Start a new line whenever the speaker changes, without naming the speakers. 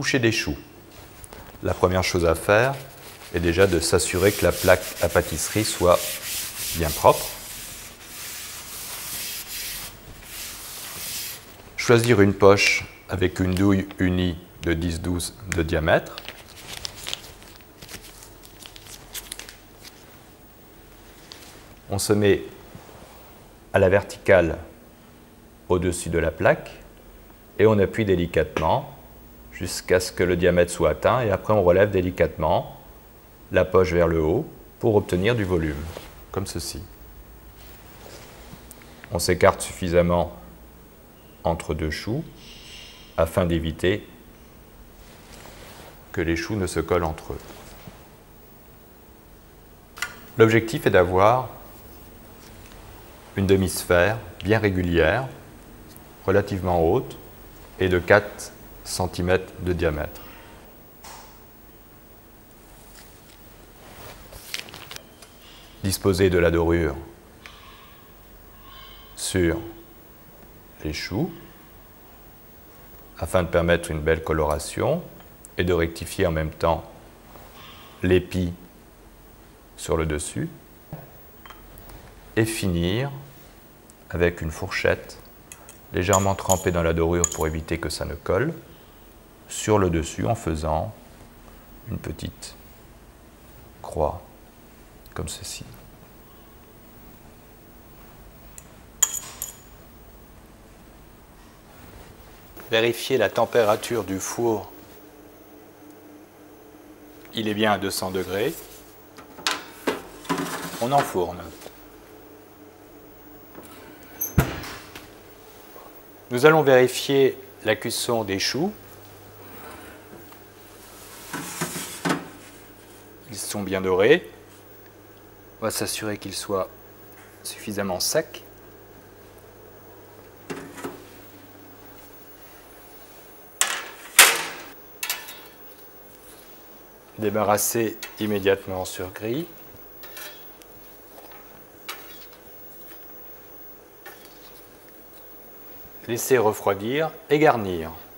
Éplucher des choux. La première chose à faire est déjà de s'assurer que la plaque à pâtisserie soit bien propre. Choisir une poche avec une douille unie de 10-12 de diamètre. On se met à la verticale au-dessus de la plaque et on appuie délicatement jusqu'à ce que le diamètre soit atteint et après on relève délicatement la poche vers le haut pour obtenir du volume, comme ceci. On s'écarte suffisamment entre deux choux afin d'éviter que les choux ne se collent entre eux. L'objectif est d'avoir une demi-sphère bien régulière, relativement haute et de 4 cm de diamètre. Disposer de la dorure sur les choux afin de permettre une belle coloration et de rectifier en même temps l'épi sur le dessus et finir avec une fourchette légèrement trempée dans la dorure pour éviter que ça ne colle sur le dessus en faisant une petite croix comme ceci. Vérifiez la température du four. Il est bien à 200 degrés. On enfourne. Nous allons vérifier la cuisson des choux. Ils sont bien dorés. On va s'assurer qu'ils soient suffisamment secs. Débarrasser immédiatement sur grille. Laisser refroidir et garnir.